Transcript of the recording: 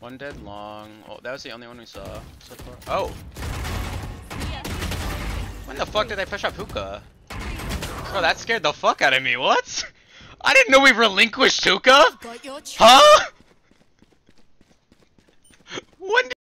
One dead long. Oh, that was the only one we saw so far. Oh! When the fuck did they push up hookah? Bro, that scared the fuck out of me. What? I didn't know we relinquished hookah! Huh? When